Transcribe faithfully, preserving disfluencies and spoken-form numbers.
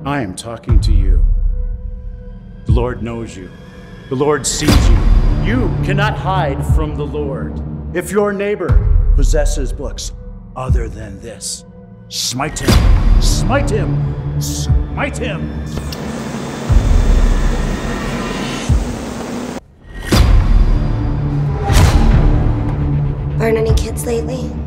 I am talking to you. The Lord knows you. The Lord sees you. You cannot hide from the Lord. If your neighbor possesses books other than this, smite him, smite him, smite him. Burn any kids lately?